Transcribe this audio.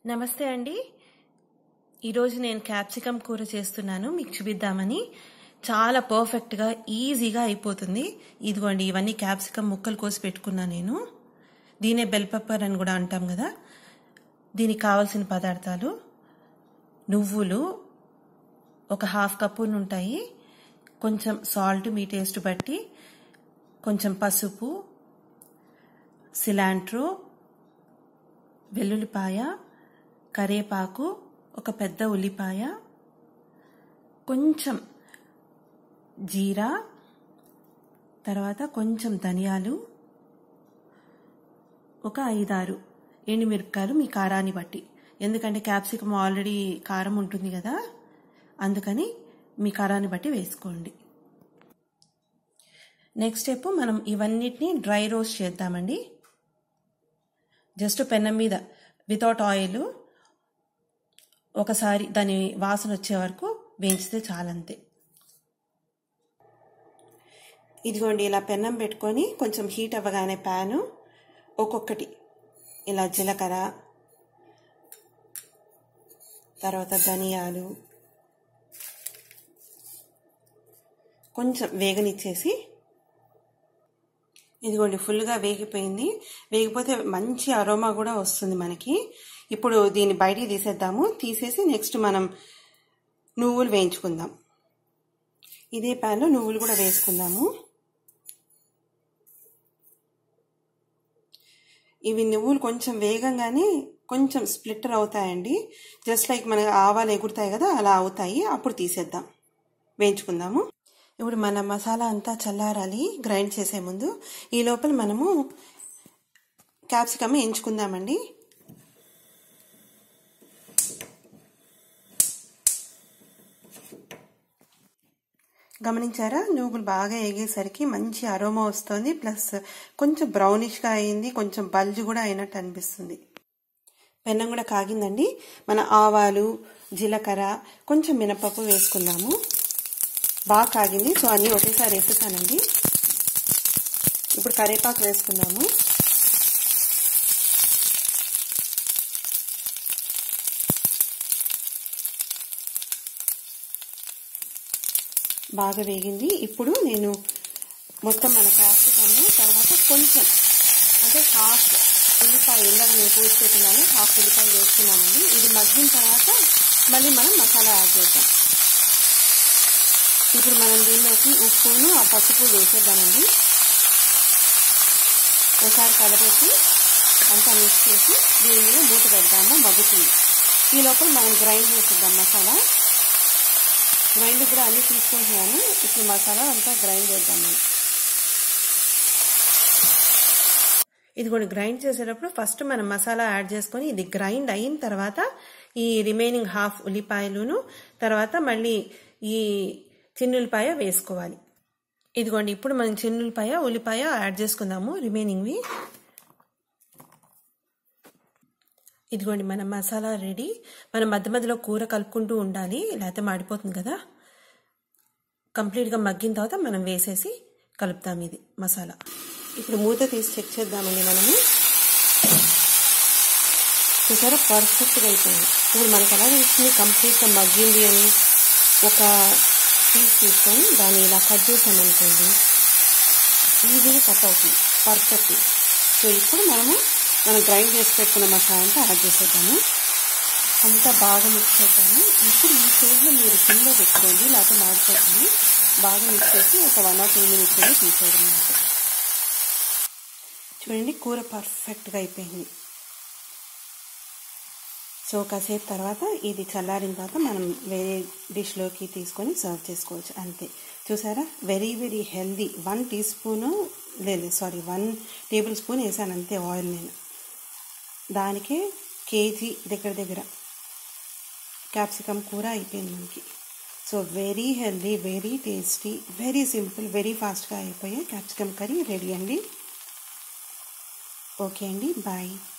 నమస్తే అండి. ఈరోజు నేను క్యాప్సికమ్ కూర చేస్తున్నాను, మీకు చూపిద్దామని. చాలా పర్ఫెక్ట్గా ఈజీగా అయిపోతుంది. ఇదిగోండి, ఇవన్నీ క్యాప్సికమ్ ముక్కలు కోసి పెట్టుకున్నాను నేను. దీనే బెల్ పెప్పర్ అని కూడా అంటాం కదా. దీనికి కావాల్సిన పదార్థాలు: నువ్వులు ఒక హాఫ్ కప్పు ఉంటాయి, కొంచెం సాల్ట్ మీ టేస్ట్ బట్టి, కొంచెం పసుపు, సిలాంట్రో, వెల్లుల్లిపాయ, కరేపాకు, ఒక పెద్ద ఉల్లిపాయ, కొంచెం జీరా, తర్వాత కొంచెం ధనియాలు, ఒక 5-6 ఎండుమిరపకాయలు మీ కారాన్ని బట్టి. ఎందుకంటే క్యాప్సికమ్ ఆల్రెడీ కారం ఉంటుంది కదా, అందుకని మీ కారాన్ని బట్టి వేసుకోండి. నెక్స్ట్ స్టెప్, మనం ఇవన్నిటిని డ్రై రోస్ట్ చేద్దామండి. జస్ట్ పెనం మీద వితౌట్ ఆయిల్ ఒకసారి దాని వాసన వచ్చే వరకు వేయించితే చాలంతే. ఇదిగోండి, ఇలా పెనం పెట్టుకొని కొంచెం హీట్ అవ్వగానే ప్యాను ఒక్కొక్కటి ఇలా జీలకర్ర, తర్వాత ధనియాలు కొంచెం వేగనిచ్చేసి, ఇదిగోండి ఫుల్గా వేగిపోయింది. వేగిపోతే మంచి అరోమా కూడా వస్తుంది మనకి. ఇప్పుడు దీన్ని బయటికి తీసేద్దాము. తీసేసి నెక్స్ట్ మనం నువ్వులు వేయించుకుందాం. ఇదే ప్యాన్లో నువ్వులు కూడా వేసుకుందాము. ఇవి నువ్వులు కొంచెం వేగంగానే కొంచెం స్ప్లిట్టర్ అవుతాయండి. జస్ట్ లైక్ మన ఆవాలు ఎగురుతాయి కదా, అలా అవుతాయి. అప్పుడు తీసేద్దాం, వేయించుకుందాము. ఇప్పుడు మన మసాలా అంతా చల్లారాలి గ్రైండ్ చేసే ముందు. ఈ లోపల మనము క్యాప్సికమ్ వేయించుకుందామండి. గమనించారా, నువ్వులు బాగా వేగేసరికి మంచి అరోమా వస్తుంది. ప్లస్ కొంచెం బ్రౌనిష్గా అయింది, కొంచెం బల్జ్ కూడా అయినట్టు అనిపిస్తుంది. పెన్నం కూడా కాగిందండి. మన ఆవాలు, జీలకర్ర, కొంచెం మినపప్పు వేసుకుందాము. బాగా కాగింది, సో అన్నీ ఒకేసారి వేసేసానండి. ఇప్పుడు కరివేపాకు వేసుకుందాము. బాగా వేగింది. ఇప్పుడు నేను మొత్తం మన క్యాప్సికమ్ తర్వాత కొంచెం అంటే హాఫ్ ఉల్లిపాయ, ఇందాక నేను పూసి పెట్టినాను, హాఫ్ ఉల్లిపాయ వేసుకున్నానండి. ఇది మగ్గిన తర్వాత మళ్ళీ మనం మసాలా యాడ్ చేద్దాం. ఇప్పుడు మనం దీనిలోకి ఉప్పును ఆ పసుపు వేసేద్దామండి. ఒకసారి కలపెట్టి అంతా మిక్స్ చేసి దీని మీద మూత పెడదాము, మగ్గుతుంది. ఈ లోపల మనం గ్రైండ్ చేసేద్దాం మసాలా. గ్రైండ్ కూడా అన్నీ తీసుకుంటున్నాను. ఇప్పుడు మసాలా అంతా గ్రైండ్ చేద్దాం మనం. ఇది కూడా గ్రైండ్ చేసేటప్పుడు ఫస్ట్ మనం మసాలా యాడ్ చేసుకొని ఇది గ్రైండ్ అయిన తర్వాత ఈ రిమైనింగ్ హాఫ్ ఉల్లిపాయలును తర్వాత మళ్ళీ ఈ చిన్నుల్లిపాయ వేసుకోవాలి. ఇదిగోండి, ఇప్పుడు మనం చిన్నుల్లిపాయ, ఉల్లిపాయ యాడ్ చేసుకుందాము రిమైనింగ్వి. ఇదిగోండి, మన మసాలా రెడీ. మనం మధ్య మధ్యలో కూర కలుపుకుంటూ ఉండాలి, లేకపోతే మాడిపోతుంది కదా. కంప్లీట్గా మగ్గిన తర్వాత మనం వేసేసి కలుపుతాం ఇది మసాలా. ఇప్పుడు మూత తీసి చెక్ చేద్దామండి మనము. చూసారా, పర్ఫెక్ట్గా అయిపోయింది. ఇప్పుడు మనకు ఎలా తెలుస్తుంది కంప్లీట్గా మగ్గింది అని? ఒక పీస్ తీసుకొని దాన్ని ఇలా కట్ చేసామనుకోండి, ఈజీగా కట్ అవుతుంది పర్ఫెక్ట్. సో ఇప్పుడు మనం గ్రైండ్ చేసి పెట్టుకున్న మసాలా అంతా యాడ్ చేసేద్దాము. అంతా బాగా మిక్స్ చేద్దాము. ఇప్పుడు ఈ స్టేజ్లో మీరు సిమ్లో పెట్టుకోండి, లేకపోతే మాడిపోతుంది. బాగా మిక్స్ చేసి ఒక 1 or 2 minutes తీసేయడం. చూడండి, కూర పర్ఫెక్ట్గా అయిపోయింది. సో కాసేపు తర్వాత ఇది చల్లారిన తర్వాత మనం వేరే డిష్లోకి తీసుకొని సర్వ్ చేసుకోవచ్చు, అంతే. చూసారా, very very healthy. 1 tablespoon వేసాను అంతే ఆయిల్ నేను. దానికే కేజీ దగ్గర క్యాప్సికమ్ కూర అయిపోయింది మనకి. So very healthy, very tasty, very simple, very ఫాస్ట్గా అయిపోయే క్యాప్సికమ్ కర్రీ రెడీ అండి. ఓకే అండి, బాయ్.